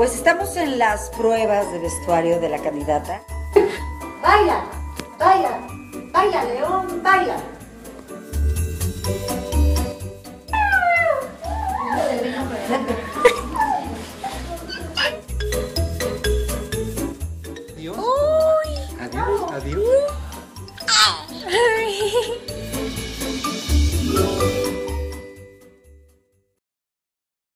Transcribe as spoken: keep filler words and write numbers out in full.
Pues estamos en las pruebas de vestuario de la candidata. Baila, baila, baila, León, baila. Adiós. Adiós. Adiós.